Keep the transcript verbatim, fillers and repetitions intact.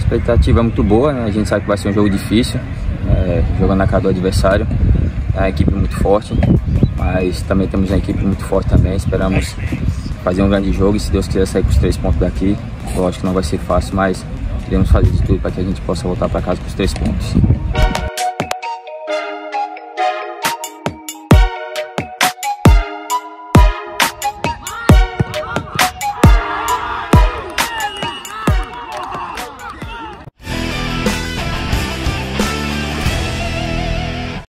expectativa é muito boa, né? A gente sabe que vai ser um jogo difícil, é, jogando na casa do adversário. É uma equipe muito forte, mas também temos uma equipe muito forte também. Esperamos fazer um grande jogo e, se Deus quiser, sair com os três pontos daqui. Lógico que não vai ser fácil, mas queremos fazer de tudo para que a gente possa voltar para casa com os três pontos.